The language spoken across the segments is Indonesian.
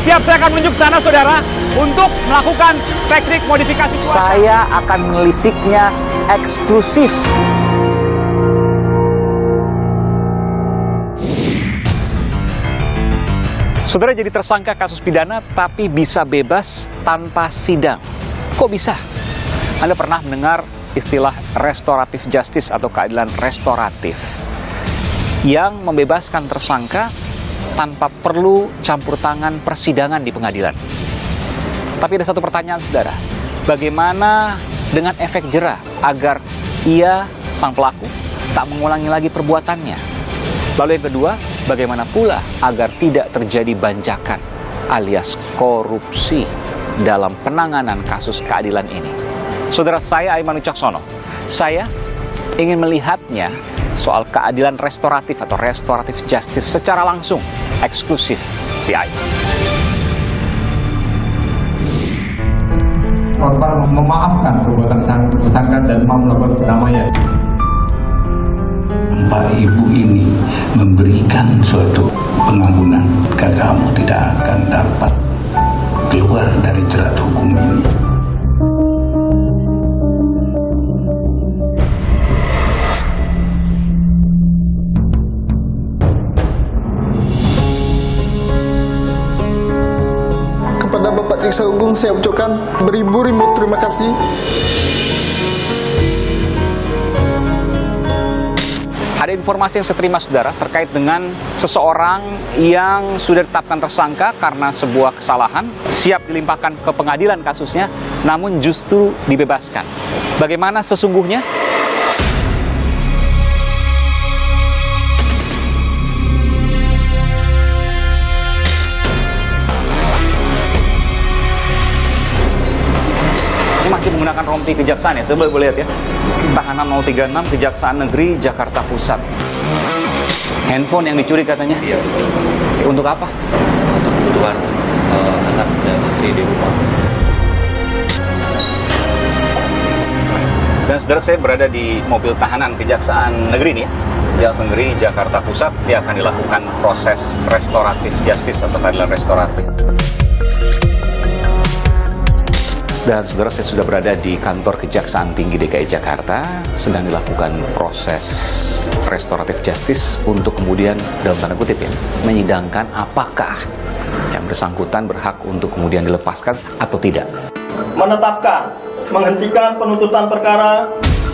Siap, saya akan menunjuk sana, saudara, untuk melakukan teknik modifikasi cuaca. Saya akan menelisiknya eksklusif. Saudara jadi tersangka kasus pidana tapi bisa bebas tanpa sidang. Kok bisa? Anda pernah mendengar istilah restoratif justice atau keadilan restoratif yang membebaskan tersangka tanpa perlu campur tangan persidangan di pengadilan. Tapi ada satu pertanyaan, saudara. Bagaimana dengan efek jera agar ia, sang pelaku, tak mengulangi lagi perbuatannya? Lalu yang kedua, bagaimana pula agar tidak terjadi banjakan alias korupsi dalam penanganan kasus keadilan ini? Saudara, saya Aiman Wicaksono. Saya ingin melihatnya soal keadilan restoratif atau restoratif justice secara langsung, eksklusif di Aiman. Korban memaafkan perbuatan tersangka dan mau melakukan perdamaian. Pak Ibu ini memberikan suatu pengampunan, kamu tidak akan dapat keluar dari jerat hukum ini. Kepada Bapak Jaksa Agung saya ucapkan beribu-ribu terima kasih. Ada informasi yang saya terima, saudara, terkait dengan seseorang yang sudah ditetapkan tersangka karena sebuah kesalahan, siap dilimpahkan ke pengadilan kasusnya, namun justru dibebaskan. Bagaimana sesungguhnya? Ini masih menggunakan rompi kejaksaan ya, coba boleh lihat ya. Tahanan 036 Kejaksaan Negeri Jakarta Pusat. Handphone yang dicuri katanya? Iya. Untuk apa? Untuk kebutuhan anak dan istri di rumah. Dan saudara, saya berada di mobil tahanan Kejaksaan Negeri nih ya. Kejaksaan Negeri Jakarta Pusat. Dia akan dilakukan proses restoratif justice atau keadilan restoratif. Dan saudara, saya sudah berada di kantor Kejaksaan Tinggi DKI Jakarta, sedang dilakukan proses restoratif justice untuk kemudian, dalam tanda kutip ya, menyidangkan apakah yang bersangkutan berhak untuk kemudian dilepaskan atau tidak. Menetapkan, menghentikan penuntutan perkara.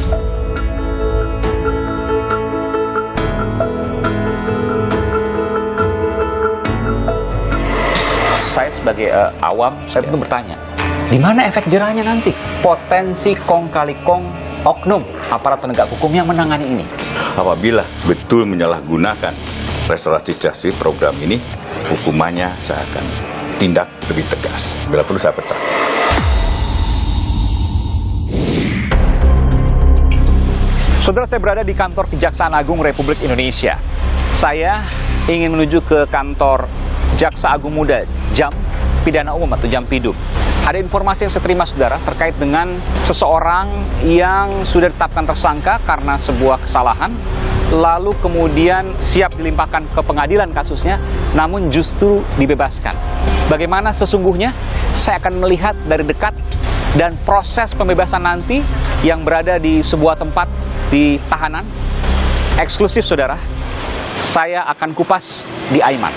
Saya sebagai awam, saya tentu bertanya, di mana efek jerahnya nanti? Potensi kong kali kong oknum aparat penegak hukum yang menangani ini. Apabila betul menyalahgunakan restoratif justice program ini, hukumannya saya akan tindak lebih tegas. Bila perlu saya pecat. Saudara, saya berada di kantor Kejaksaan Agung Republik Indonesia. Saya ingin menuju ke kantor Jaksa Agung Muda Jam Pidana Umum atau Jampidum. Ada informasi yang saya terima, saudara, terkait dengan seseorang yang sudah ditetapkan tersangka karena sebuah kesalahan, lalu kemudian siap dilimpahkan ke pengadilan kasusnya, namun justru dibebaskan. Bagaimana sesungguhnya? Saya akan melihat dari dekat, dan proses pembebasan nanti yang berada di sebuah tempat di tahanan eksklusif, saudara, saya akan kupas di Aiman.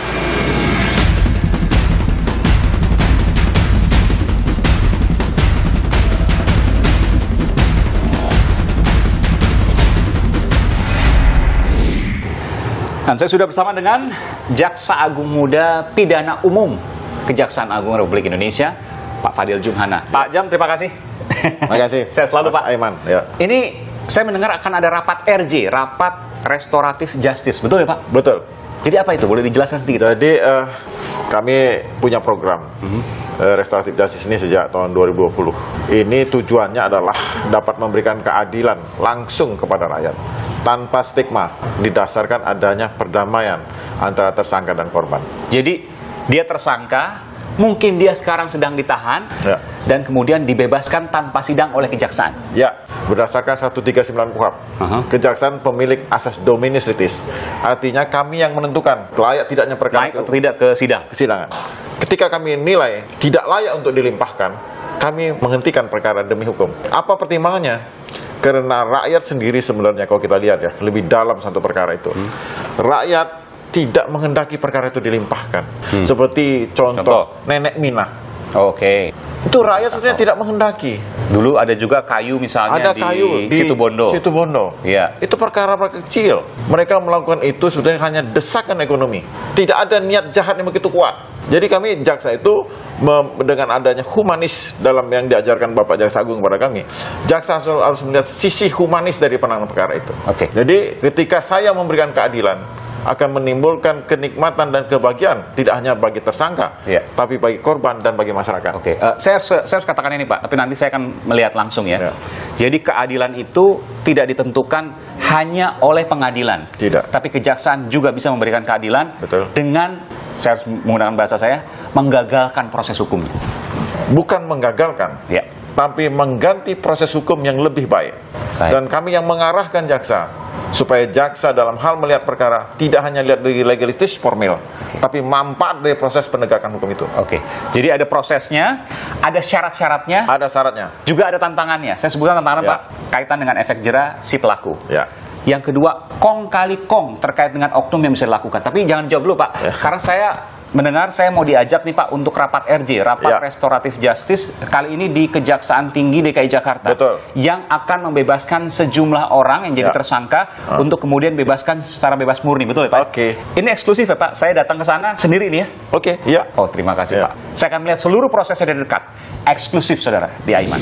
Dan saya sudah bersama dengan Jaksa Agung Muda Pidana Umum Kejaksaan Agung Republik Indonesia, Pak Fadil Jumhana. Pak Jam, terima kasih. Terima kasih. Saya selalu, Mas Pak. Aiman. Ya. Ini saya mendengar akan ada rapat RJ, rapat restoratif justice, betul ya Pak? Betul. Jadi apa itu? Boleh dijelaskan sedikit? Jadi kami punya program restoratif justice ini sejak tahun 2020. Ini tujuannya adalah dapat memberikan keadilan langsung kepada rakyat tanpa stigma, didasarkan adanya perdamaian antara tersangka dan korban. Jadi dia tersangka, mungkin dia sekarang sedang ditahan, dan kemudian dibebaskan tanpa sidang oleh kejaksaan. Ya, berdasarkan 139 KUHP, kejaksaan pemilik asas dominus litis. Artinya kami yang menentukan layak tidaknya perkara Naik atau tidak ke sidang. kesidangan. Ketika kami nilai tidak layak untuk dilimpahkan, kami menghentikan perkara demi hukum. Apa pertimbangannya? Karena rakyat sendiri sebenarnya kalau kita lihat ya, lebih dalam satu perkara itu. Rakyat tidak menghendaki perkara itu dilimpahkan. Seperti contoh Nenek Mina. Oke. Itu rakyat sebenarnya tidak menghendaki. Dulu ada juga kayu misalnya di Situbondo. Iya. Itu perkara kecil. Mereka melakukan itu sebetulnya hanya desakan ekonomi. Tidak ada niat jahat yang begitu kuat. Jadi kami jaksa itu dengan adanya humanis dalam yang diajarkan Bapak Jaksa Agung kepada kami, jaksa harus melihat sisi humanis dari penanganan perkara itu. Oke. Jadi ketika saya memberikan keadilan, akan menimbulkan kenikmatan dan kebahagiaan tidak hanya bagi tersangka, tapi bagi korban dan bagi masyarakat. Oke, saya harus katakan ini Pak, tapi nanti saya akan melihat langsung ya. Jadi keadilan itu tidak ditentukan hanya oleh pengadilan, tapi kejaksaan juga bisa memberikan keadilan dengan, saya harus menggunakan bahasa saya, menggagalkan proses hukumnya. Bukan menggagalkan, tapi mengganti proses hukum yang lebih baik. Dan kami yang mengarahkan jaksa supaya jaksa dalam hal melihat perkara tidak hanya lihat dari legalistis formil, tapi manfaat dari proses penegakan hukum itu. Oke, jadi ada prosesnya, ada syarat-syaratnya, ada syaratnya, juga ada tantangannya. Saya sebutkan tantangan Pak, kaitan dengan efek jera si pelaku. Yang kedua, kong kali kong terkait dengan oknum yang bisa dilakukan. Tapi jangan jawab dulu Pak, karena saya mendengar saya mau diajak nih Pak untuk rapat RJ, rapat restoratif justice, kali ini di Kejaksaan Tinggi DKI Jakarta. Yang akan membebaskan sejumlah orang yang jadi tersangka untuk kemudian bebaskan secara bebas murni, betul ya Pak? Ini eksklusif ya Pak, saya datang ke sana sendiri nih ya? Oh, terima kasih Pak. Saya akan melihat seluruh prosesnya dari dekat. Eksklusif saudara, di Aiman.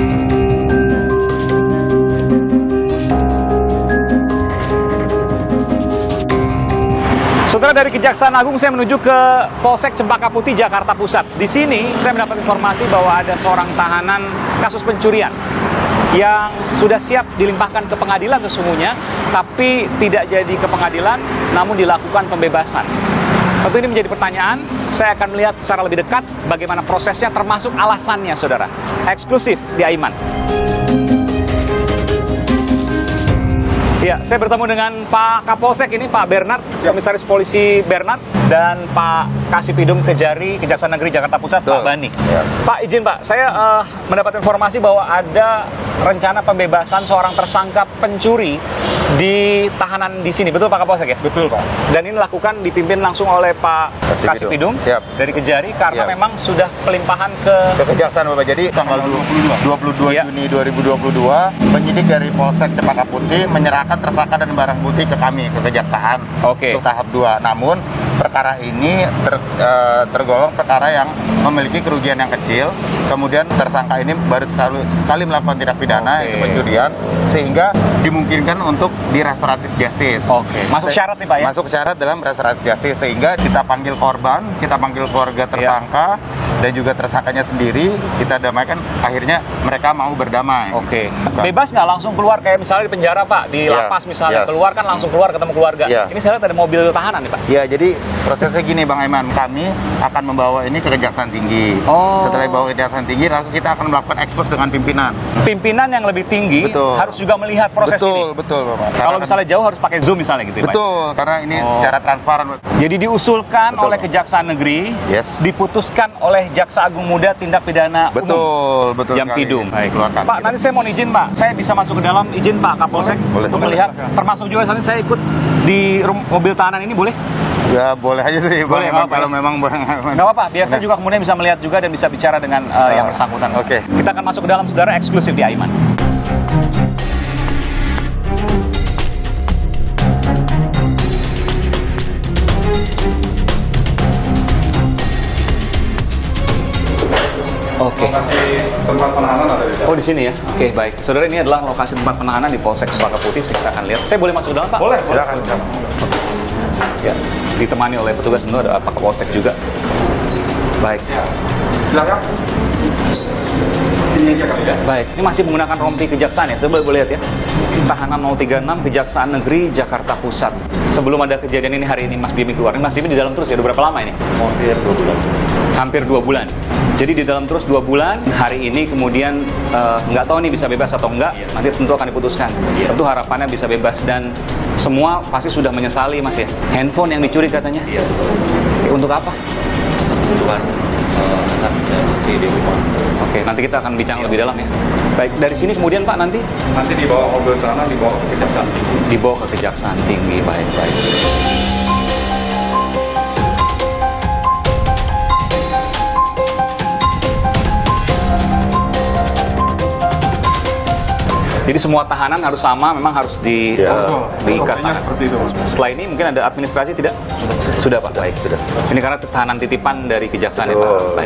Saudara, dari Kejaksaan Agung saya menuju ke Polsek Cempaka Putih, Jakarta Pusat. Di sini saya mendapat informasi bahwa ada seorang tahanan kasus pencurian yang sudah siap dilimpahkan ke pengadilan sesungguhnya, tapi tidak jadi ke pengadilan, namun dilakukan pembebasan. Tentu ini menjadi pertanyaan, saya akan melihat secara lebih dekat bagaimana prosesnya termasuk alasannya, saudara. Eksklusif di Aiman. Ya, saya bertemu dengan Pak Kapolsek ini, Pak Bernard, Komisaris Polisi Bernard, dan Pak Kasipidum Kejari, Kejaksaan Negeri Jakarta Pusat, Pak Bani. Pak, izin Pak, saya mendapat informasi bahwa ada rencana pembebasan seorang tersangka pencuri di tahanan di sini, betul Pak Kapolsek ya? Betul Pak. Dan ini dilakukan dipimpin langsung oleh Pak Kasipidum dari Kejari karena memang sudah pelimpahan ke Kejaksaan Bapak. Jadi tanggal 22 Juni 2022 penyidik dari Polsek Cempaka Putih menyerahkan tersangka dan barang bukti ke kami, ke Kejaksaan untuk tahap 2. Namun perkara ini tergolong perkara yang memiliki kerugian yang kecil. Kemudian tersangka ini baru sekali melakukan tindak pidana yaitu pencurian, sehingga dimungkinkan untuk di restoratif justice. Masuk syarat nih Pak ya? Masuk syarat dalam restoratif justice, sehingga kita panggil korban, kita panggil keluarga tersangka, dan juga tersangkanya sendiri, kita damaikan, akhirnya mereka mau berdamai. Bebas nggak langsung keluar, kayak misalnya di penjara Pak, di lapas misalnya, keluar kan langsung keluar ketemu keluarga. Ini saya lihat ada mobil tahanan nih Pak. Ya, jadi prosesnya gini Bang Aiman, kami akan membawa ini ke Kejaksaan Tinggi. Setelah dibawa ke Kejaksaan Tinggi, langsung kita akan melakukan ekspos dengan pimpinan. Pimpinan yang lebih tinggi harus juga melihat proses ini. Betul Bapak. Kalau misalnya jauh harus pakai Zoom misalnya gitu ya Pak? Betul, karena ini secara transparan. Jadi diusulkan oleh Kejaksaan Negeri, diputuskan oleh Jaksa Agung Muda Tindak Pidana Umum. Betul Jampidum. Pak, nanti saya mau izin Pak, saya bisa masuk ke dalam, izin Pak Kapolsek untuk melihat, termasuk juga nanti saya ikut di mobil tahanan ini, boleh? Ya boleh aja sih, boleh kalau memang boleh. Nggak apa-apa, biar saya juga kemudian bisa melihat juga dan bisa bicara dengan yang bersangkutan. Kita akan masuk ke dalam, saudara, eksklusif di Aiman. Tempat penahanan ada di sana. Di sini ya? Baik. Saudara, ini adalah lokasi tempat penahanan di Polsek Cempaka Putih. Kita akan lihat. Saya boleh masuk ke dalam, Pak? Boleh. Silakan. Ya, ditemani oleh petugas, tentu ada Pak Kapolsek juga. Baik. Silakan. Sini aja kali ya. Baik. Ini masih menggunakan rompi kejaksaan ya. Coba boleh lihat ya. Tahanan 036 Kejaksaan Negeri Jakarta Pusat. Sebelum ada kejadian ini hari ini Mas Bimi keluar. Ini Mas Bimi di dalam terus ya. Udah berapa lama ini? Hampir 2 bulan. Hampir 2 bulan. Jadi di dalam terus 2 bulan, hari ini kemudian nggak tahu nih bisa bebas atau enggak, nanti tentu akan diputuskan. Tentu harapannya bisa bebas dan semua pasti sudah menyesali, Mas ya. Handphone yang dicuri katanya. Untuk apa? Untuk anak dan istri di rumah. Oke, nanti kita akan bincang lebih dalam ya. Baik, dari sini kemudian Pak nanti dibawa mobil sana, dibawa ke Kejaksaan Tinggi. Dibawa ke Kejaksaan Tinggi, baik. Jadi semua tahanan harus sama, memang harus diikat tangan. Setelah ini mungkin ada administrasi tidak? Sudah Pak, baik sudah. Ini karena tahanan titipan dari Kejaksaan ya Pak. Baik.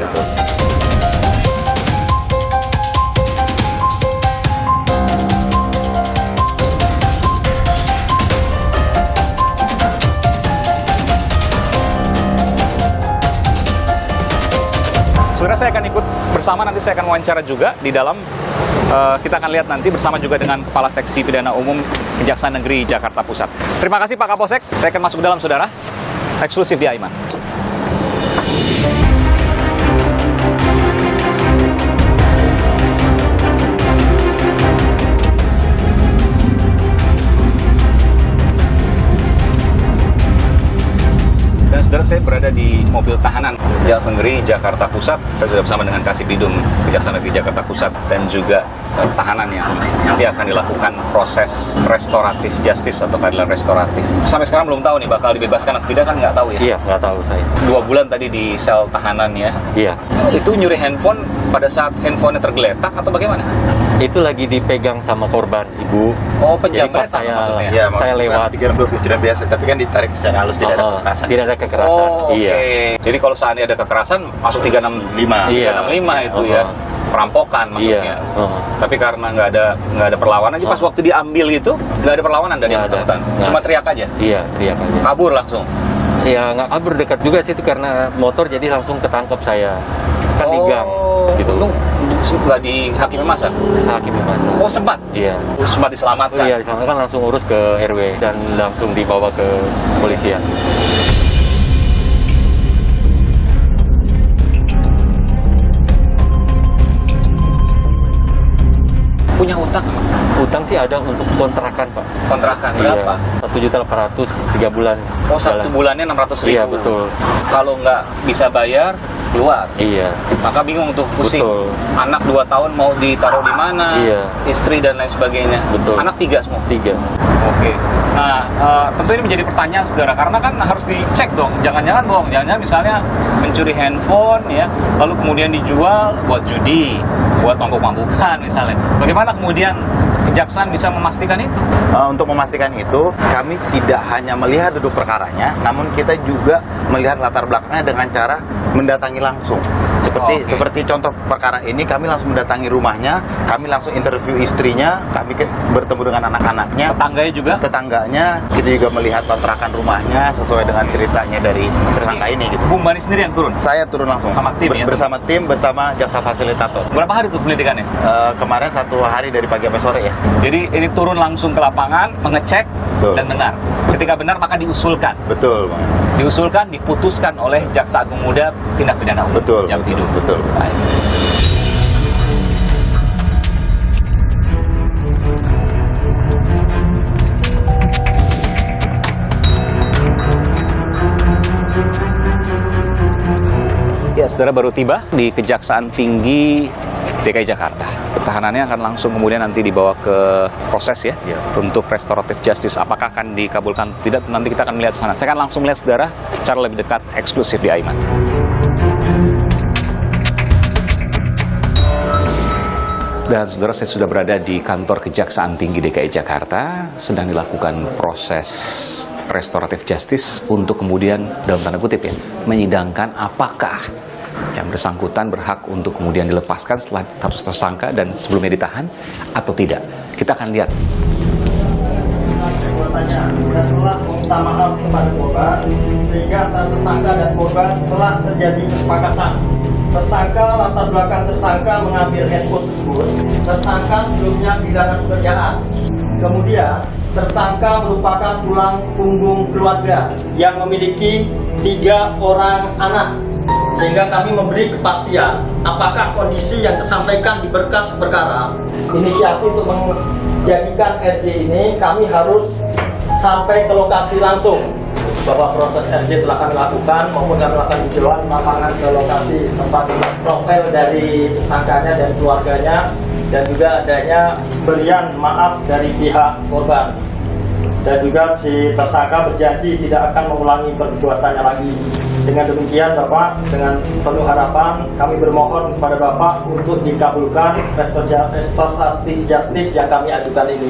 Saudara, saya akan ikut bersama, nanti saya akan wawancara juga di dalam. Kita akan lihat nanti bersama juga dengan Kepala Seksi Pidana Umum Kejaksaan Negeri Jakarta Pusat. Terima kasih Pak Kapolsek. Saya akan masuk ke dalam, saudara. Eksklusif di Aiman. Saudara, saya berada di mobil tahanan Kejaksaan Negeri Jakarta Pusat. Saya sudah bersama dengan Kasipidum Kejaksaan Negeri Jakarta Pusat dan juga tahanan yang nanti akan dilakukan proses restoratif justice atau keadilan restoratif. Sampai sekarang belum tahu nih bakal dibebaskan atau tidak, kan nggak tahu ya? Iya, nggak tahu saya. 2 bulan tadi di sel tahanan ya? Iya. Itu nyuri handphone pada saat handphonenya tergeletak atau bagaimana? Itu lagi dipegang sama korban, Ibu. Oh, penjamretan maksudnya? Ya, saya lewat. Pikir tidak biasa, tapi kan ditarik secara halus, tidak ada kekerasan. Tidak ada kekerasan. Oh, oke. Iya. Jadi kalau seandainya ada kekerasan, masuk 365. Iya. 365 itu ya. Perampokan maksudnya. Iya. Tapi karena nggak ada perlawanan, jadi pas waktu diambil itu nggak ada perlawanan dari yang bersangkutan. Cuma teriak aja. Iya, teriak aja. Kabur langsung. Ya, nggak kabur, dekat juga sih itu karena motor, jadi langsung ketangkep saya. Kan di gang gitu. Lu nggak dihakimi masa? Hakimi masa. Oh, sempat? Iya. Sempat diselamatkan? Iya, diselamatkan, langsung urus ke RW dan langsung dibawa ke polisian. Punya hutang? Utang sih ada untuk kontrakan, Pak. Kontrakan berapa? Iya, 1.800.000 3 bulan. Oh, 1 bulannya 600.000. Iya, betul. Kalau nggak bisa bayar, keluar. Iya. Maka bingung tuh, pusing. Betul. Anak 2 tahun mau ditaruh di mana? Iya. Istri dan lain sebagainya. Betul. Anak 3 semua? 3. Oke. Nah, tentu ini menjadi pertanyaan, saudara, karena kan harus dicek dong. Jangan-jangan bohong. Jangan-jangan misalnya mencuri handphone ya, lalu kemudian dijual buat judi, buat mabuk-mabukan misalnya. Bagaimana kemudian Kejaksaan bisa memastikan itu? Untuk memastikan itu, kami tidak hanya melihat duduk perkaranya, namun kita juga melihat latar belakangnya dengan cara mendatangi langsung. Seperti contoh perkara ini, kami langsung mendatangi rumahnya, kami langsung interview istrinya, kami bertemu dengan anak-anaknya. Tetangganya juga? Tetangganya, kita juga melihat kontrakan rumahnya sesuai dengan ceritanya dari tersangka ini. Gitu. Bung Bani sendiri yang turun? Saya turun langsung. Sama tim ya? Bersama tim, bersama jaksa fasilitator. Berapa hari tuh penelitikannya? Kemarin 1 hari dari pagi sampai sore ya. Jadi ini turun langsung ke lapangan, mengecek. Betul. Dan benar. Ketika benar maka diusulkan. Betul, Bang. Diusulkan, diputuskan oleh Jaksa Agung Muda Tindak Pidana Umum. Betul. Jampidum. Betul. Baik. Ya, saudara, baru tiba di Kejaksaan Tinggi DKI Jakarta. Tahanannya akan langsung kemudian nanti dibawa ke proses ya, untuk restoratif justice. Apakah akan dikabulkan atau tidak, nanti kita akan melihat sana. Saya akan langsung melihat, saudara, secara lebih dekat, eksklusif di Aiman. Dan saudara, saya sudah berada di kantor Kejaksaan Tinggi DKI Jakarta. Sedang dilakukan proses restoratif justice untuk kemudian, dalam tanda kutip ya, menyidangkan apakah yang bersangkutan berhak untuk kemudian dilepaskan setelah status tersangka dan sebelumnya ditahan atau tidak. Kita akan lihat. Dan telah meminta maaf kepada korban sehingga antara tersangka dan korban telah terjadi kesepakatan. Tersangka, latar belakang tersangka mengambil handphone tersebut. Tersangka sebelumnya pidana pekerjaan. Kemudian tersangka merupakan tulang punggung keluarga yang memiliki 3 orang anak. sehingga kami memberi kepastian apakah kondisi yang disampaikan di berkas perkara. Inisiasi untuk menjadikan RJ ini kami harus sampai ke lokasi langsung, bahwa proses RJ telah kami lakukan maupun kami lakukan tinjauan lapangan ke lokasi tempat profil dari tersangkanya dan keluarganya, dan juga adanya berian maaf dari pihak korban. Dan juga si tersangka berjanji tidak akan mengulangi perbuatannya lagi. Dengan demikian Bapak, dengan penuh harapan kami bermohon kepada Bapak untuk dikabulkan restoratif justice yang kami ajukan ini.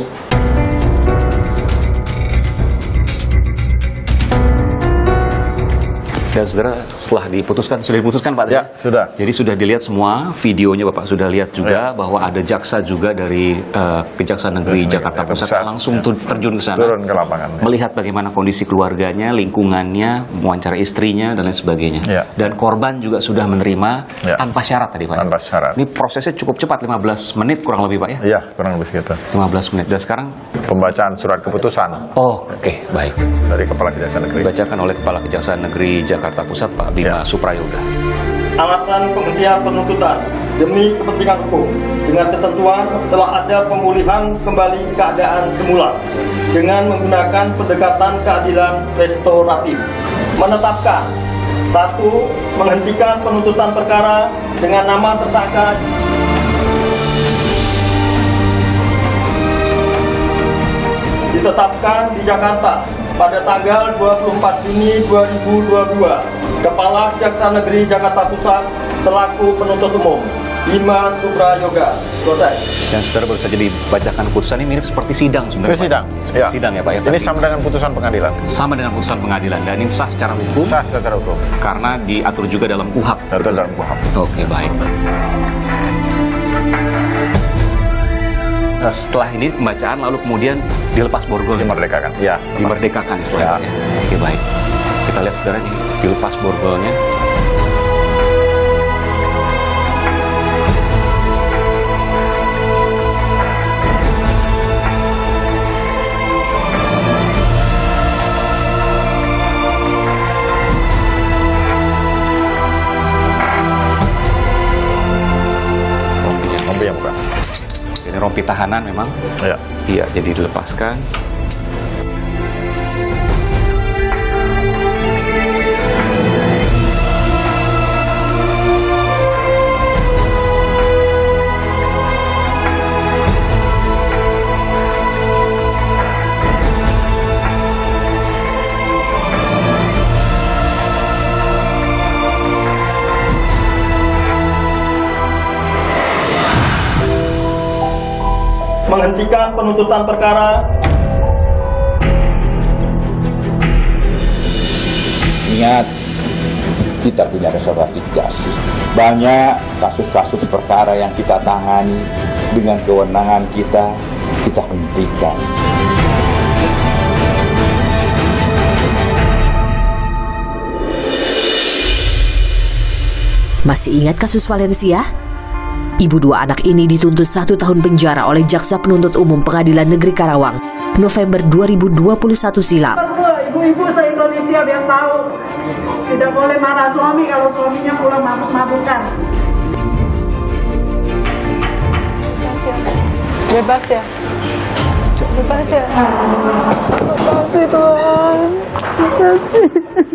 Dan saudara, setelah sudah diputuskan Pak? Ya, sudah. Jadi sudah dilihat semua videonya, Bapak sudah lihat juga bahwa ada jaksa juga dari Kejaksaan Negeri Jakarta Pusat langsung terjun ke sana. Turun ke lapangan. Melihat bagaimana kondisi keluarganya, lingkungannya, mewawancara istrinya, dan lain sebagainya. Ya. Dan korban juga sudah menerima tanpa syarat tadi Pak? Tanpa syarat. Ini prosesnya cukup cepat, 15 menit kurang lebih Pak ya? Iya, kurang lebih segitu. 15 menit. Dan sekarang? Pembacaan surat keputusan. Oh, oke, baik. Dari Kepala Kejaksaan Negeri. Dibacakan oleh Kepala Kejaksaan Negeri Jakarta Pusat, Pak Bima Suprayoga. Alasan penghentian penuntutan demi kepentingan hukum dengan ketentuan telah ada pemulihan kembali keadaan semula dengan menggunakan pendekatan keadilan restoratif. Menetapkan 1. Menghentikan penuntutan perkara dengan nama tersangka ditetapkan di Jakarta pada tanggal 24 Juni 2022, Kepala Kejaksaan Negeri Jakarta Pusat selaku penuntut umum Bima Suprayoga. Selesai. Dan saudara baru saja dibacakan putusan ini mirip seperti sidang sebenarnya. Sidang. Seperti sidang ya Pak ya. Ini sama dengan putusan pengadilan. Sama dengan putusan pengadilan, dan ini sah secara hukum. Sah secara hukum. Karena diatur juga dalam KUHAP. Diatur dalam KUHAP. Oke, baik. Setelah ini pembacaan lalu kemudian dilepas borgol. Dimerdekakan. Ya. Dimerdekakan istilahnya. Ya. Oke, baik. Kita lihat saudara nih, dilepas borgolnya. Rompinya bukan. Ini rompi tahanan memang. Iya. Iya, jadi dilepaskan. Menghentikan penuntutan perkara. Ingat, kita punya restoratif justice. Banyak kasus-kasus perkara yang kita tangani dengan kewenangan kita hentikan. Masih ingat kasus Valencia? Ibu dua anak ini dituntut 1 tahun penjara oleh Jaksa Penuntut Umum Pengadilan Negeri Karawang, November 2021 silam. Ibu-ibu se-Indonesia biar tahu, tidak boleh marah suami kalau suaminya pulang mabuk-mabukan. Bebas ya? Bebas ya? Makasih Tuhan. Makasih.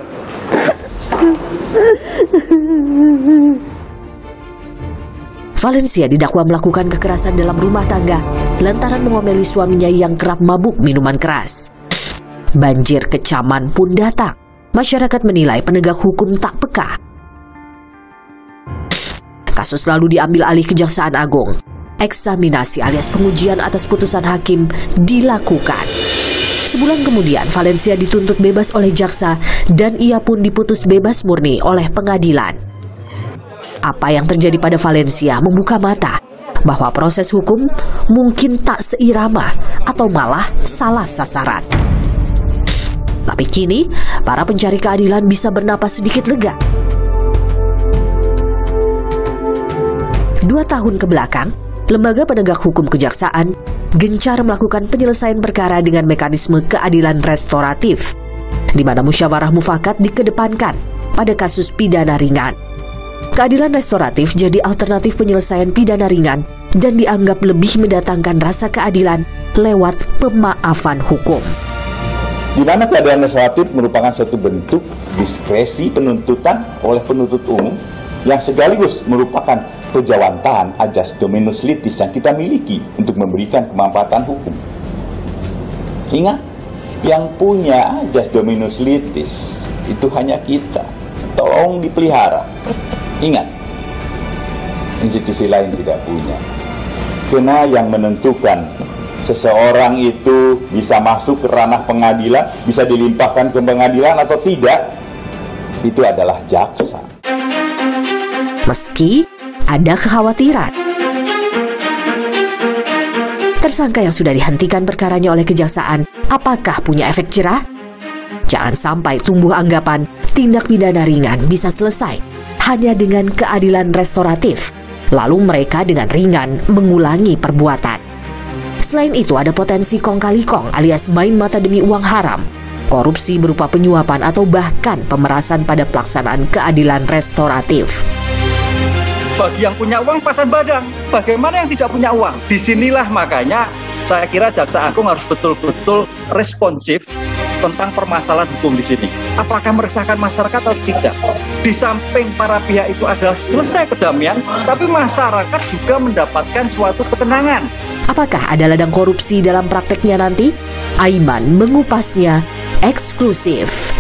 Valencia didakwa melakukan kekerasan dalam rumah tangga lantaran mengomeli suaminya yang kerap mabuk minuman keras. Banjir kecaman pun datang. Masyarakat menilai penegak hukum tak peka. Kasus lalu diambil alih Kejaksaan Agung. Eksaminasi alias pengujian atas putusan hakim dilakukan. Sebulan kemudian Valencia dituntut bebas oleh jaksa dan ia pun diputus bebas murni oleh pengadilan. Apa yang terjadi pada Valencia membuka mata bahwa proses hukum mungkin tak seirama atau malah salah sasaran. Tapi kini, para pencari keadilan bisa bernapas sedikit lega. 2 tahun ke belakang, Lembaga Penegak Hukum Kejaksaan gencar melakukan penyelesaian perkara dengan mekanisme keadilan restoratif, di mana musyawarah mufakat dikedepankan pada kasus pidana ringan. Keadilan restoratif jadi alternatif penyelesaian pidana ringan dan dianggap lebih mendatangkan rasa keadilan lewat pemaafan hukum. Di mana keadilan restoratif merupakan suatu bentuk diskresi penuntutan oleh penuntut umum yang sekaligus merupakan kejawantahan ajas dominus litis yang kita miliki untuk memberikan kemanfaatan hukum. Ingat, yang punya ajas dominus litis itu hanya kita. Tolong dipelihara. Ingat, institusi lain tidak punya. Karena yang menentukan seseorang itu bisa masuk ke ranah pengadilan, bisa dilimpahkan ke pengadilan atau tidak, itu adalah jaksa. Meski ada kekhawatiran, tersangka yang sudah dihentikan perkaranya oleh kejaksaan, apakah punya efek jerah? Jangan sampai tumbuh anggapan tindak pidana ringan bisa selesai hanya dengan keadilan restoratif, lalu mereka dengan ringan mengulangi perbuatan. Selain itu ada potensi kong kali kong alias main mata demi uang haram, korupsi berupa penyuapan atau bahkan pemerasan pada pelaksanaan keadilan restoratif. Bagi yang punya uang pasang badan, bagaimana yang tidak punya uang? Disinilah makanya saya kira Jaksa Agung harus betul-betul responsif tentang permasalahan hukum di sini. Apakah meresahkan masyarakat atau tidak? Di samping para pihak itu adalah selesai kedamaian, tapi masyarakat juga mendapatkan suatu ketenangan. Apakah ada ladang korupsi dalam prakteknya nanti? Aiman mengupasnya eksklusif.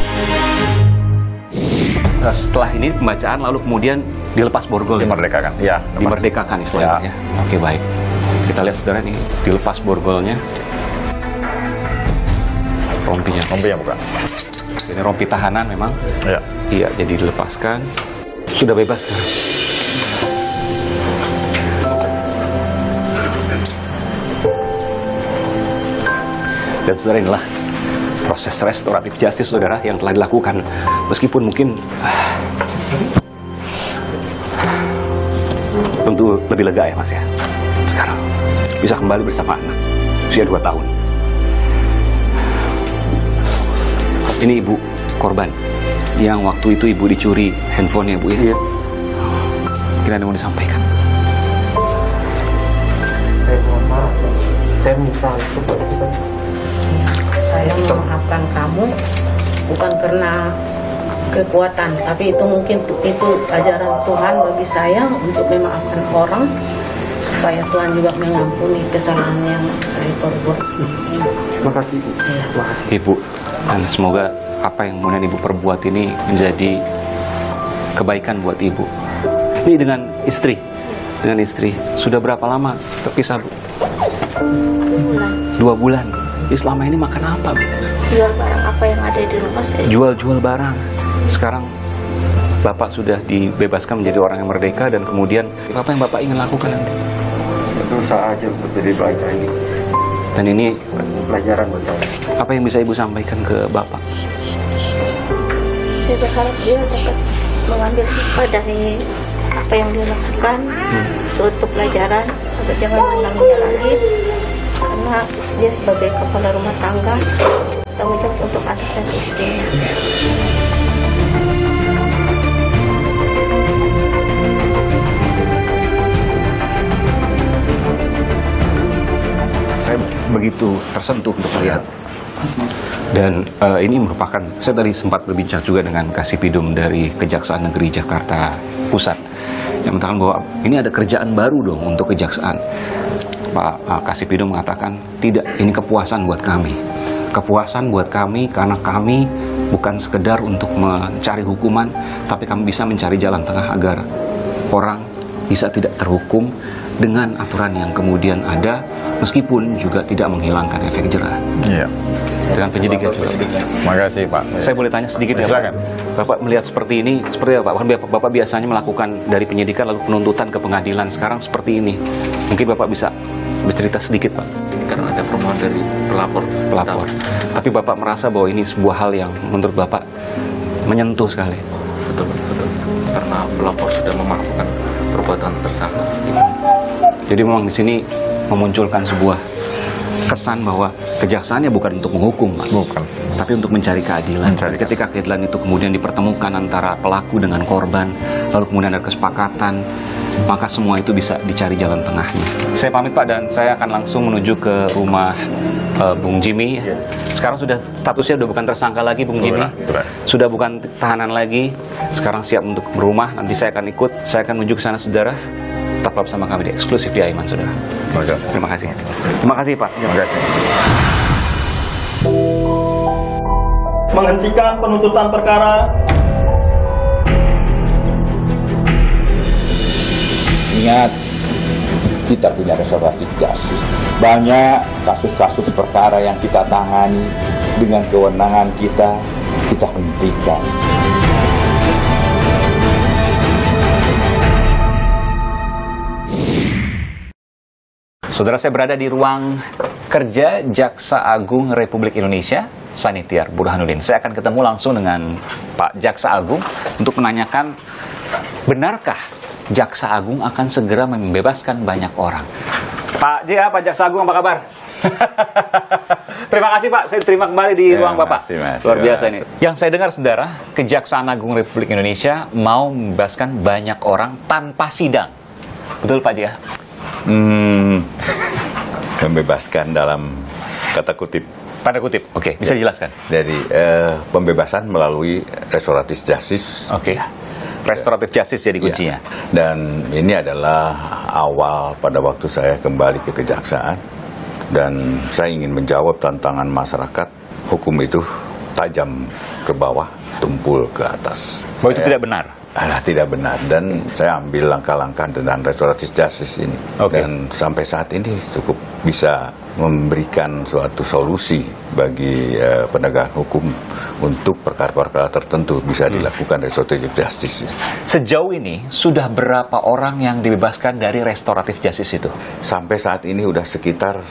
Setelah ini pembacaan lalu kemudian dilepas borgol. Dimerdekakan. Ya, dimerdekakan istilahnya. Ya. Oke, baik. Kita lihat saudara nih, dilepas borgolnya. Rompinya. Rompinya bukan. Ini rompi tahanan memang. Ya. Iya, jadi dilepaskan. Sudah bebas kan? Dan saudara, inilah proses restoratif justice saudara yang telah dilakukan. Meskipun mungkin tentu lebih lega ya Mas ya. Sekarang bisa kembali bersama anak usia 2 tahun. Ini ibu korban yang waktu itu ibu dicuri handphonenya bu ya. Iya. Kira ada mau disampaikan? Saya mohon maaf. Saya minta itu buat kita. Saya memaafkan kamu bukan karena kekuatan, tapi itu mungkin itu ajaran Tuhan bagi saya untuk memaafkan orang supaya Tuhan juga mengampuni kesalahan yang saya perbuat. Terima kasih Bu. Terima kasih Ibu, dan semoga apa yang kemudian Ibu perbuat ini menjadi kebaikan buat Ibu. Ini dengan istri, sudah berapa lama terpisah Bu? 2 bulan. Jadi selama ini makan apa Bu? Jual barang apa yang ada di rumah saya. Jual barang. Sekarang Bapak sudah dibebaskan menjadi orang yang merdeka, dan kemudian apa yang Bapak ingin lakukan nanti? Berusaha aja untuk jadi baik lagi. Dan ini pelajaran buat saya. Apa yang bisa Ibu sampaikan ke Bapak? Saya berharap dia dapat mengambil hikmah dari apa yang dia lakukan, suatu pelajaran agar jangan mengulanginya lagi, karena dia sebagai kepala rumah tangga tanggung jawab untuk anak dan istrinya. Saya begitu tersentuh untuk melihat. Dan ini merupakan, saya tadi sempat berbincang juga dengan Kasipidum dari Kejaksaan Negeri Jakarta Pusat yang mengatakan bahwa ini ada kerjaan baru dong untuk kejaksaan. Pak Kasipidum mengatakan tidak, ini kepuasan buat kami. Kepuasan buat kami karena kami bukan sekedar untuk mencari hukuman, tapi kami bisa mencari jalan tengah agar orang bisa tidak terhukum dengan aturan yang kemudian ada, meskipun juga tidak menghilangkan efek jerah. Iya. Dengan penyidikan juga. Terima kasih Pak. Saya boleh tanya sedikit ya Pak? Bapak melihat seperti ini, seperti apa Pak? Bapak biasanya melakukan dari penyidikan lalu penuntutan ke pengadilan, sekarang seperti ini. Mungkin Bapak bisa bercerita sedikit Pak? Karena ada permohonan dari pelapor. Tapi Bapak merasa bahwa ini sebuah hal yang menurut Bapak menyentuh sekali. Betul. Karena pelapor sudah memaafkan perbuatan tersangka. Jadi memang di sini memunculkan sebuah kesan bahwa kejaksaannya bukan untuk menghukum, Pak. Bukan. Tapi untuk mencari keadilan. Dan ketika keadilan itu kemudian dipertemukan antara pelaku dengan korban, lalu kemudian ada kesepakatan, maka semua itu bisa dicari jalan tengahnya. Saya pamit, Pak, dan saya akan langsung menuju ke rumah Bung Jimmy. Sekarang sudah statusnya sudah bukan tersangka lagi, Bung Jimmy. Sudah bukan tahanan lagi. Sekarang siap untuk berumah. Nanti saya akan ikut. Saya akan menuju ke sana, saudara. Tetaplah bersama kami di Eksklusif di Aiman, saudara. Terima kasih. Terima kasih, Pak. Terima kasih. Menghentikan penuntutan perkara. Ingat, kita punya restoratif justice. Banyak kasus-kasus perkara yang kita tangani dengan kewenangan kita hentikan. Saudara, saya berada di ruang kerja Jaksa Agung Republik Indonesia, Sanitiar Burhanuddin. Saya akan ketemu langsung dengan Pak Jaksa Agung untuk menanyakan, benarkah Jaksa Agung akan segera membebaskan banyak orang? Pak Pak Jaksa Agung, apa kabar? Terima kasih, Pak. Saya terima kembali di ruang Bapak. Luar biasa ini. Yang saya dengar, saudara, Kejaksaan Agung Republik Indonesia mau membebaskan banyak orang tanpa sidang. Betul, Pak J? Membebaskan dalam kata kutip. Tanda kutip, oke, bisa jelaskan. Jadi pembebasan melalui restoratif justice. Oke. Restoratif justice jadi kuncinya. Dan ini adalah awal pada waktu saya kembali ke kejaksaan, dan saya ingin menjawab tantangan masyarakat. Hukum itu tajam ke bawah, tumpul ke atas. Bahwa itu tidak benar? Tidak benar, dan saya ambil langkah-langkah tentang restoratif justice ini. Dan sampai saat ini cukup bisa memberikan suatu solusi bagi penegakan hukum untuk perkara-perkara tertentu bisa dilakukan restoratif justice. Sejauh ini sudah berapa orang yang dibebaskan dari restoratif justice itu? Sampai saat ini sudah sekitar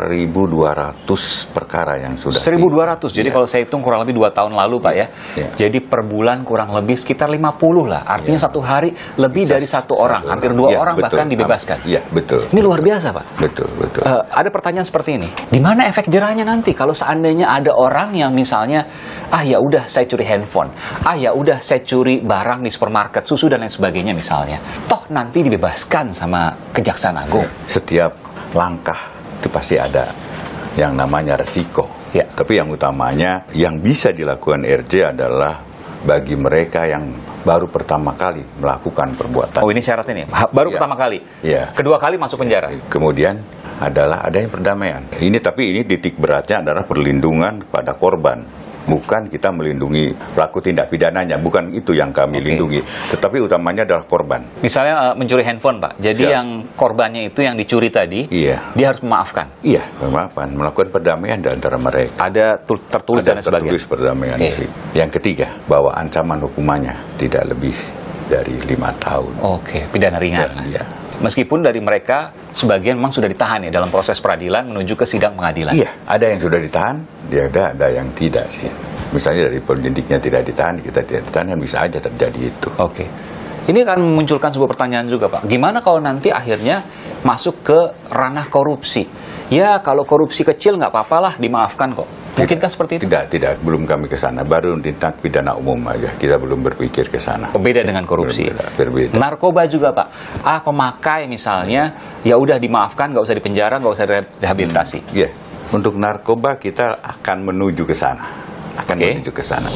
1.200 perkara yang sudah. 1.200, jadi kalau saya hitung kurang lebih 2 tahun lalu, Pak, ya. Jadi per bulan kurang lebih sekitar 50 lah. Artinya satu hari lebih dari satu orang, hampir 2 orang bahkan dibebaskan. Iya, betul. Ini luar biasa, Pak. Betul. Ada pertanyaan seperti ini. Di mana efek jerahnya nanti kalau seandainya ada orang yang misalnya, ya udah saya curi handphone, ya udah saya curi barang di supermarket, susu dan lain sebagainya misalnya. Toh nanti dibebaskan sama Kejaksaan Agung. Setiap langkah itu pasti ada yang namanya resiko. Tapi yang utamanya yang bisa dilakukan RJ adalah bagi mereka yang baru pertama kali melakukan perbuatan. Oh, ini syarat ini. Baru pertama kali. Kedua kali masuk penjara. Kemudian adalah adanya perdamaian. Tapi ini titik beratnya adalah perlindungan pada korban. Bukan kita melindungi pelaku tindak pidananya, bukan itu yang kami lindungi. Tetapi utamanya adalah korban. Misalnya mencuri handphone, Pak. Jadi yang korbannya itu yang dicuri tadi, dia harus memaafkan. Iya, memaafkan, melakukan perdamaian di antara mereka. Ada tertulis dan sebagainya. Tertulis perdamaian. Yang ketiga, bahwa ancaman hukumannya tidak lebih dari 5 tahun. Pidana ringan. Meskipun dari mereka sebagian memang sudah ditahan ya dalam proses peradilan menuju ke sidang pengadilan. Iya, ada yang sudah ditahan, ada yang tidak sih. Misalnya dari penyidiknya tidak ditahan, kita tidak ditahan, yang bisa aja terjadi itu. Ini akan memunculkan sebuah pertanyaan juga, Pak. Gimana kalau nanti akhirnya masuk ke ranah korupsi? Ya, kalau korupsi kecil nggak apa-apa lah, dimaafkan kok. Mungkinkah seperti itu? Tidak. Belum kami ke sana. Baru tindak pidana umum aja. Kita belum berpikir ke sana. Beda dengan korupsi. Berbeda. Narkoba juga, Pak. Pemakai misalnya, ya udah dimaafkan, nggak usah dipenjara, nggak usah rehabilitasi. Iya. Untuk narkoba kita akan menuju ke sana. Menuju ke sana.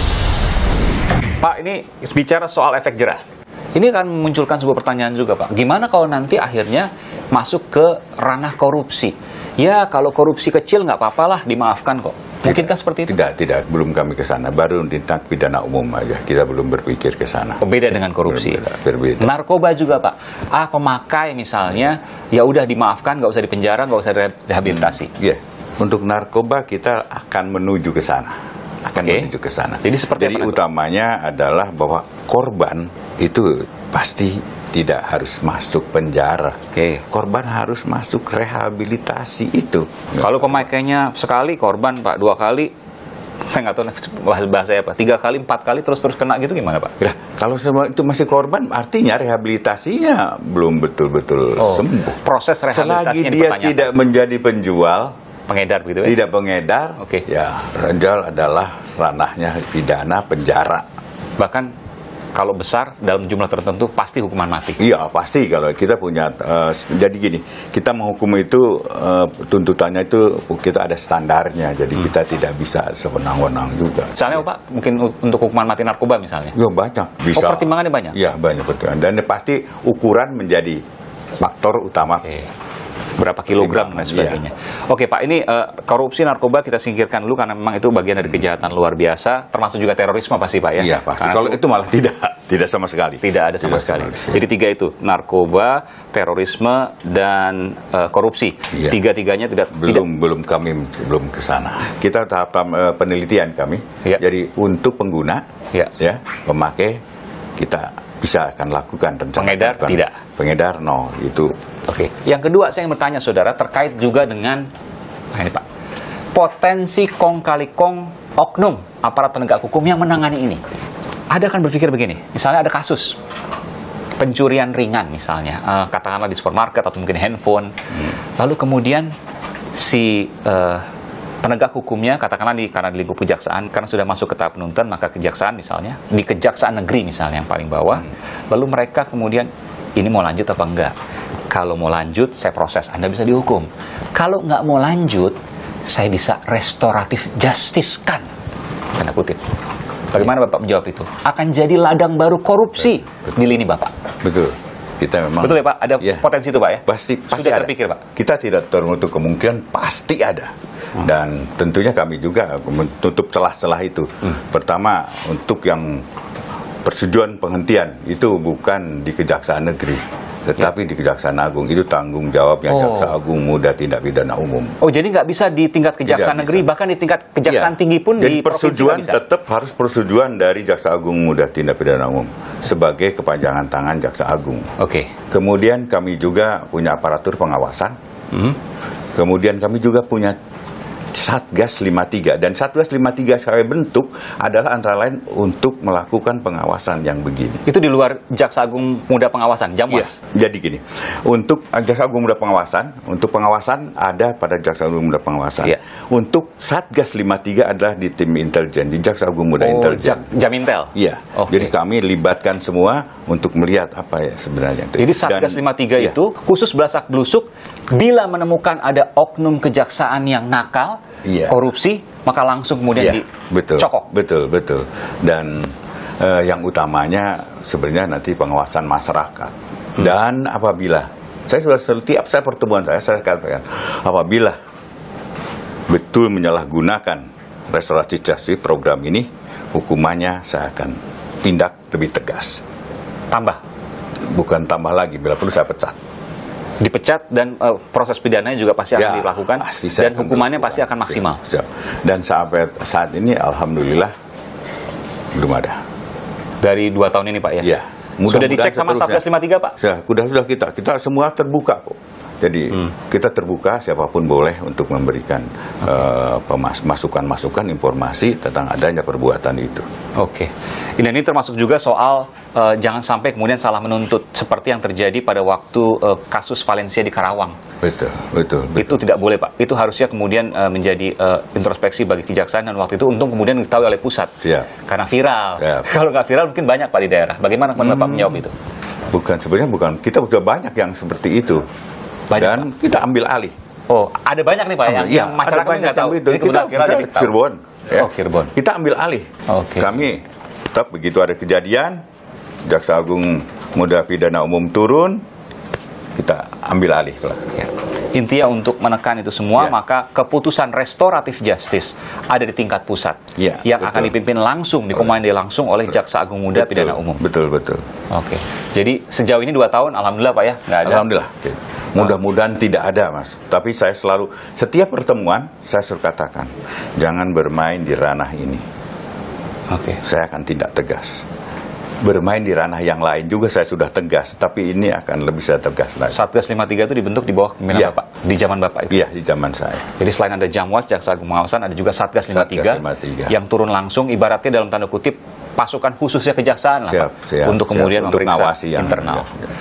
Pak, ini bicara soal efek jerah. Ini akan memunculkan sebuah pertanyaan juga, Pak. Gimana kalau nanti akhirnya masuk ke ranah korupsi? Ya, kalau korupsi kecil nggak apa-apa lah, dimaafkan kok. Mungkinkah seperti itu? Tidak. Belum kami ke sana. Baru tindak pidana umum aja. Kita belum berpikir ke sana. Beda dengan korupsi. Berbeda. Narkoba juga, Pak. Pemakai misalnya, ya udah dimaafkan, nggak usah dipenjara, nggak usah rehabilitasi. Iya. Untuk narkoba kita akan menuju ke sana. Menuju ke sana. Jadi utamanya adalah bahwa korban itu pasti tidak harus masuk penjara. Korban harus masuk rehabilitasi itu. Kalau pemakainya sekali korban, Pak, 2 kali, saya nggak tahu bahasa apa, 3 kali, 4 kali terus kena gitu gimana, Pak? Kalau semua itu masih korban, artinya rehabilitasinya belum betul-betul sembuh. Proses rehabilitasinya selagi dia tidak menjadi penjual, pengedar begitu ya? Tidak pengedar. Ya, renjol adalah ranahnya pidana penjara. Bahkan kalau besar dalam jumlah tertentu pasti hukuman mati. Iya, pasti kalau kita punya jadi gini, kita menghukum itu tuntutannya itu kita ada standarnya. Jadi kita tidak bisa sewenang-wenang juga. Misalnya Pak, mungkin untuk hukuman mati narkoba misalnya. Ya banyak, bisa. Oh, pertimbangannya banyak. Iya, banyak pertimbangan. Dan pasti ukuran menjadi faktor utama. Berapa kilogram dan sebagainya. Oke Pak, ini korupsi narkoba kita singkirkan dulu karena memang itu bagian dari kejahatan luar biasa, termasuk juga terorisme pasti Pak ya. Iya pasti. Kalau itu malah tidak sama sekali. Tidak ada sama sekali. Jadi 3 itu, narkoba, terorisme dan korupsi. Iya. Tiga-tiganya belum kami belum ke sana. Kita tahap penelitian kami. Jadi untuk pengguna, ya pemakai kita bisa akan lakukan rencana. Pengedar tidak. Pengedar no itu. Oke. Yang kedua saya yang bertanya saudara terkait juga dengan ini Pak, potensi kong kali kong oknum aparat penegak hukum yang menangani ini. Ada kan berpikir begini, misalnya ada kasus pencurian ringan misalnya, katakanlah di supermarket atau mungkin handphone, lalu kemudian si penegak hukumnya katakanlah karena di lingkup kejaksaan, karena sudah masuk ke tahap penuntutan, maka kejaksaan misalnya di kejaksaan negeri misalnya yang paling bawah, lalu mereka kemudian ini mau lanjut apa enggak? Kalau mau lanjut, saya proses, Anda bisa dihukum. Kalau nggak mau lanjut, saya bisa restoratif justice kan, tanda kutip. Bagaimana Bapak menjawab itu? Akan jadi ladang baru korupsi di lini Bapak. Betul. Kita memang. Betul ya Pak? Ada potensi itu Pak ya? Pasti sudah ada. Terpikir Pak? Kita tidak tertutup kemungkinan, pasti ada. Dan tentunya kami juga menutup celah-celah itu. Pertama, untuk yang persetujuan penghentian itu bukan di Kejaksaan Negeri, tetapi di Kejaksaan Agung. Itu tanggung jawabnya Jaksa Agung Muda Tindak Pidana Umum. Oh, jadi nggak bisa di tingkat Kejaksaan Negeri, bahkan di tingkat Kejaksaan Tinggi pun jadi di persetujuan provinsi tetap harus persetujuan dari Jaksa Agung Muda Tindak Pidana Umum sebagai kepanjangan tangan Jaksa Agung. Oke. Kemudian kami juga punya aparatur pengawasan. Kemudian kami juga punya Satgas 53, dan Satgas 53 saya bentuk adalah antara lain untuk melakukan pengawasan yang begini. Itu di luar Jaksa Agung Muda Pengawasan, Jamwas? Iya, jadi gini, untuk Jaksa Agung Muda Pengawasan, untuk pengawasan ada pada Jaksa Agung Muda Pengawasan. Untuk Satgas 53 adalah di tim intelijen, di Jaksa Agung Muda Intelijen. Jamintel? Iya, jadi kami libatkan semua untuk melihat apa ya sebenarnya. Jadi Satgas 53 itu khusus belasak belusuk, bila menemukan ada oknum kejaksaan yang nakal, korupsi, maka langsung kemudian dicokok. Betul. Dan yang utamanya sebenarnya nanti pengawasan masyarakat. Dan apabila setiap pertemuan saya katakan, apabila betul menyalahgunakan restoratif justice program ini, hukumannya saya akan tindak lebih tegas. Tambah? Bukan tambah lagi, bila perlu saya pecat. Dipecat dan proses pidananya juga pasti akan dilakukan dan hukumannya pasti akan maksimal. Dan sampai saat ini alhamdulillah belum ada. Dari 2 tahun ini Pak ya? Iya. Sudah dicek sama Satgas 53 Pak? Sudah kita semua terbuka kok. Jadi kita terbuka, siapapun boleh untuk memberikan masukan-masukan, informasi tentang adanya perbuatan itu. Oke. Ini termasuk juga soal jangan sampai kemudian salah menuntut seperti yang terjadi pada waktu kasus Valencia di Karawang. Betul. Itu tidak boleh Pak. Itu harusnya kemudian menjadi introspeksi bagi kejaksaan, dan waktu itu untung kemudian diketahui oleh pusat. Karena viral. Kalau nggak viral mungkin banyak Pak di daerah. Bagaimana Bapak menjawab itu? Sebenarnya bukan. Kita sudah banyak yang seperti itu. Dan kita ambil alih. Oh, ada banyak nih Pak yang masyarakat nggak tahu. Kita Cirebon. Cirebon. Kita ambil alih. Kami tetap begitu ada kejadian, Jaksa Agung Muda Pidana Umum turun, kita ambil alih. Intinya untuk menekan itu semua, maka keputusan restoratif justice ada di tingkat pusat, yang akan dipimpin langsung, dikomandoi langsung oleh Jaksa Agung Muda Pidana Umum. Betul. Oke. Jadi sejauh ini 2 tahun, alhamdulillah Pak ya, nggak ada. Alhamdulillah. Mudah-mudahan tidak ada, Mas. Tapi saya selalu, setiap pertemuan saya selalu katakan, jangan bermain di ranah ini. Saya akan tindak tegas. Bermain di ranah yang lain juga saya sudah tegas, tapi ini akan lebih saya tegas lagi. Satgas 53 itu dibentuk di bawah kepemimpinan Bapak, di zaman Bapak itu? Iya, di zaman saya. Jadi selain ada Jamwas, Jaksa Agung Pengawasan, ada juga Satgas 53 yang turun langsung, ibaratnya dalam tanda kutip pasukan khususnya kejaksaan lah, Pak, untuk kemudian memeriksa internal.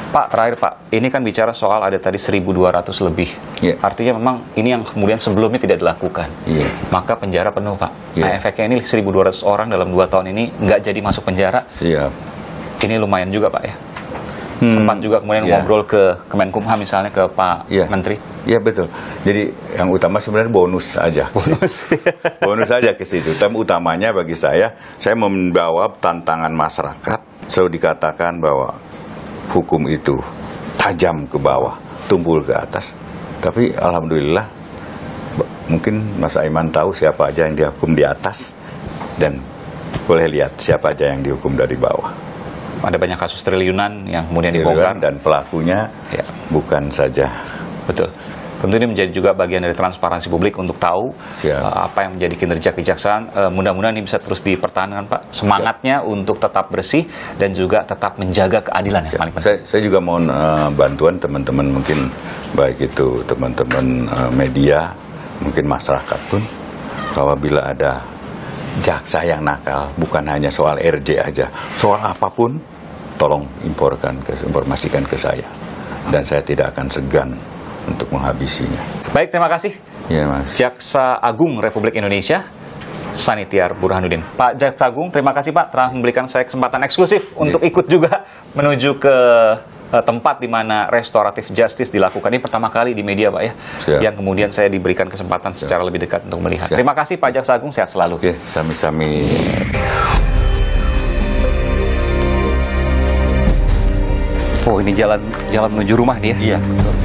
Pak, terakhir Pak, ini kan bicara soal ada tadi 1.200 lebih. Artinya memang ini yang kemudian sebelumnya tidak dilakukan. Maka penjara penuh Pak. Nah, efeknya ini 1.200 orang dalam 2 tahun ini nggak jadi masuk penjara. Ini lumayan juga Pak ya. Sempat juga kemudian ngobrol ke Kemenkumham misalnya, ke Pak Menteri. Iya betul. Jadi yang utama sebenarnya bonus aja. Bonus aja ke situ. Tapi utamanya bagi saya membawa tantangan masyarakat. Selalu dikatakan bahwa hukum itu tajam ke bawah, tumpul ke atas. Tapi alhamdulillah, mungkin Mas Aiman tahu siapa aja yang dihukum di atas, dan boleh lihat siapa aja yang dihukum dari bawah. Ada banyak kasus triliunan yang kemudian dibongkar, dan pelakunya bukan saja. Betul. Tentu ini menjadi juga bagian dari transparansi publik untuk tahu apa yang menjadi kinerja kejaksaan. Mudah-mudahan ini bisa terus dipertahankan Pak. Semangatnya untuk tetap bersih dan juga tetap menjaga keadilan yang paling penting. Saya juga mohon bantuan teman-teman, mungkin baik itu teman-teman media, mungkin masyarakat pun, apabila ada jaksa yang nakal, bukan hanya soal RJ aja, soal apapun, tolong informasikan ke saya, dan saya tidak akan segan untuk menghabisinya. Baik, terima kasih. Ya, Mas. Jaksa Agung Republik Indonesia, Sanitiar Burhanuddin. Pak Jaksa Agung, terima kasih Pak telah memberikan saya kesempatan eksklusif untuk ikut juga menuju ke tempat di mana restoratif justice dilakukan. Ini pertama kali di media Pak ya, yang kemudian saya diberikan kesempatan secara lebih dekat untuk melihat. Terima kasih Pak Jaksa Agung, sehat selalu. Sami-sami. Oh, ini jalan menuju rumah dia? Iya.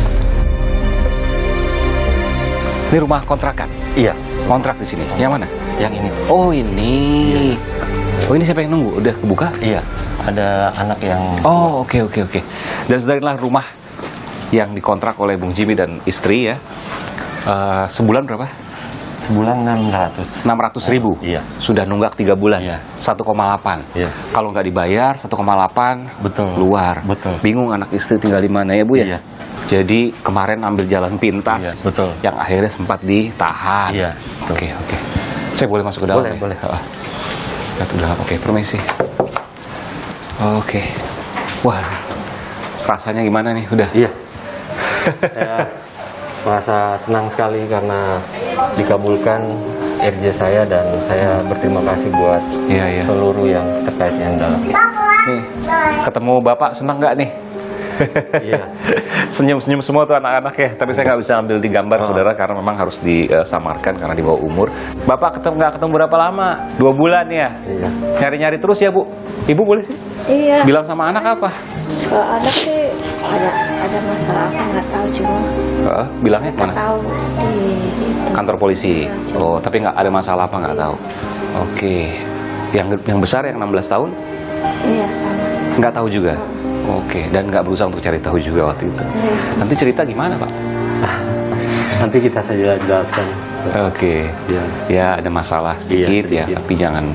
Ini rumah kontrakan? Iya. Kontrak di sini? Yang mana? Yang ini. Oh, ini. Oh, ini siapa yang nunggu? Udah kebuka? Iya. Ada anak yang... Oh, oke. Dan saudara, rumah yang dikontrak oleh Bung Jimmy dan istri ya. Sebulan berapa? Sebulan 600 ribu. Iya. Sudah nunggak 3 bulan. Iya. 1,8. Iya. Kalau nggak dibayar 1,8. Betul. Keluar. Betul. Bingung anak istri tinggal di mana ya Bu ya? Iya. Jadi kemarin ambil jalan pintas. Iya, betul. Yang akhirnya sempat ditahan. Iya. Oke. Saya boleh masuk ke dalam? Boleh. Ke dalam. Oke, permisi. Oke. Wah, rasanya gimana nih? Udah? Iya. Saya merasa senang sekali karena dikabulkan RJ saya, dan saya berterima kasih buat seluruh yang terkait yang dalam. Nih, ketemu Bapak senang nggak nih? Iya. Senyum-senyum semua tuh anak-anak ya. Tapi saya nggak bisa ambil di gambar saudara, karena memang harus disamarkan karena di bawah umur. Bapak nggak ketemu berapa lama? 2 bulan ya? Iya. Nyari-nyari terus ya Bu? Ibu boleh sih? Iya. Bilang sama anak apa? Anak sih ada masalah apa nggak tahu juga. Bilangnya mana? Tahu di kantor polisi. Oh, tapi nggak ada masalah apa nggak tahu. Oke. Yang besar yang 16 tahun? Iya, sama. Nggak tahu juga. Oke, dan nggak berusaha untuk cari tahu juga waktu itu. Nanti cerita gimana Pak? Nanti kita saja jelaskan. Oke. Ya ada masalah sedikit ya, tapi jangan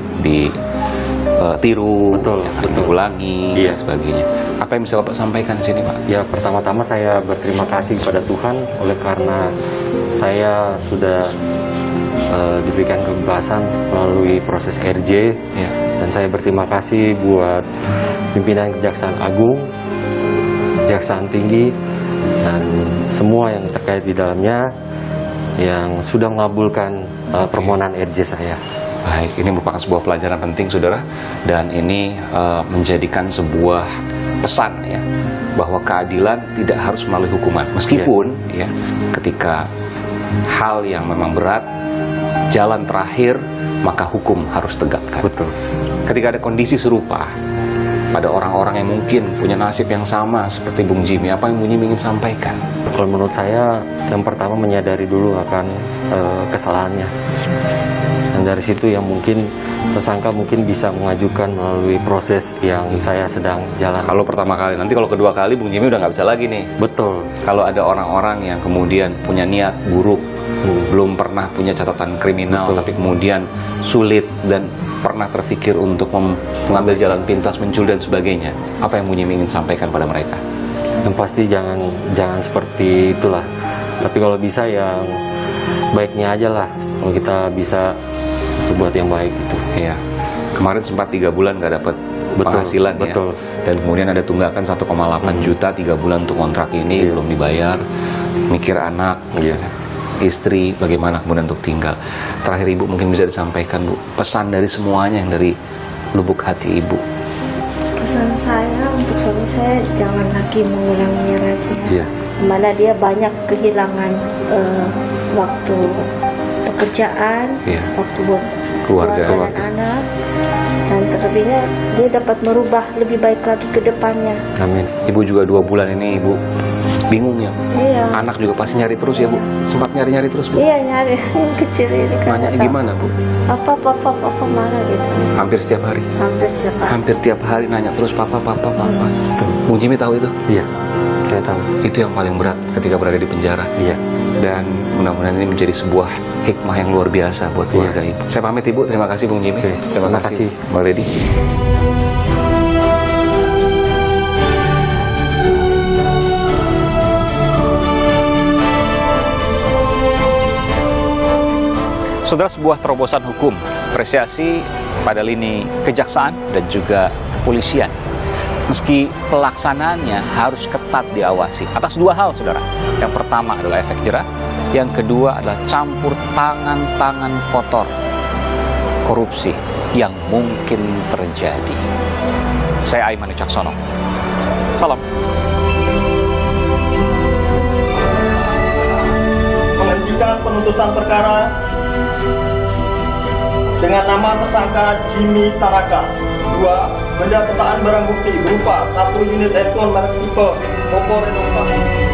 ditiru, jangan diulangi dan sebagainya. Apa yang bisa Bapak sampaikan di sini Pak? Ya, pertama-tama saya berterima kasih kepada Tuhan oleh karena saya sudah diberikan kebebasan melalui proses RJ. Dan saya berterima kasih buat pimpinan Kejaksaan Agung, Kejaksaan Tinggi, dan semua yang terkait di dalamnya yang sudah mengabulkan permohonan RJ saya. Baik, ini merupakan sebuah pelajaran penting saudara, dan ini menjadikan sebuah pesan ya, bahwa keadilan tidak harus melalui hukuman. Meskipun ya, ketika hal yang memang berat, jalan terakhir, maka hukum harus tegakkan. Betul. Ketika ada kondisi serupa pada orang-orang yang mungkin punya nasib yang sama seperti Bung Jimmy, apa yang Bung Jimmy ingin sampaikan? Kalau menurut saya, yang pertama menyadari dulu akan kesalahannya. Dan dari situ yang mungkin tersangka mungkin bisa mengajukan melalui proses yang saya sedang jalan. Kalau pertama kali, nanti kalau kedua kali Bung Jimmy udah nggak bisa lagi nih. Betul. Kalau ada orang-orang yang kemudian punya niat buruk, belum pernah punya catatan kriminal, tapi kemudian sulit dan pernah terfikir untuk mengambil jalan pintas, mencuri dan sebagainya, apa yang Bung Jimmy ingin sampaikan pada mereka? Yang pasti jangan seperti itulah. Tapi kalau bisa yang baiknya aja lah. Kalau kita bisa berbuat yang baik itu. Iya. Kemarin sempat 3 bulan nggak dapat penghasilan ya. Dan kemudian ada tunggakan 1,8 juta 3 bulan untuk kontrak ini belum dibayar. Mikir anak, istri, bagaimana kemudian untuk tinggal. Terakhir Ibu mungkin bisa disampaikan Bu, pesan dari semuanya yang dari lubuk hati Ibu. Pesan saya untuk suami saya jangan lagi mengulanginya lagi ya. Mana dia banyak kehilangan waktu pekerjaan, waktu buat keluarga dan anak, dan terlebihnya dia dapat merubah lebih baik lagi ke depannya. Amin. Ibu juga 2 bulan ini Ibu bingung ya. Iya. Anak juga pasti nyari terus ya Bu. Sempat nyari-nyari terus Bu. Iya, nyari yang kecil ini kan. Nanya gimana Bu? Papa mana gitu. Hampir setiap hari. Hampir tiap hari nanya terus papa. Bung Jimmy tahu itu? Iya. Saya tahu. Itu yang paling berat ketika berada di penjara. Iya. Dan mudah-mudahan ini menjadi sebuah hikmah yang luar biasa buat keluarga Ibu. Saya pamit Ibu, terima kasih Bung Jimmy. Terima kasih Mbak Lady. Saudara, sebuah terobosan hukum, apresiasi pada lini kejaksaan dan juga kepolisian. Meski pelaksanaannya harus ketat diawasi atas 2 hal, saudara. Yang pertama adalah efek jerah, yang kedua adalah campur tangan kotor korupsi yang mungkin terjadi. Saya Aiman Wicaksono. Salam. Menghentikan penuntutan perkara dengan nama tersangka Jimmy Taraka. 2. Benda sitaan barang bukti berupa 1 unit handphone merek tipe Oppo Reno 5.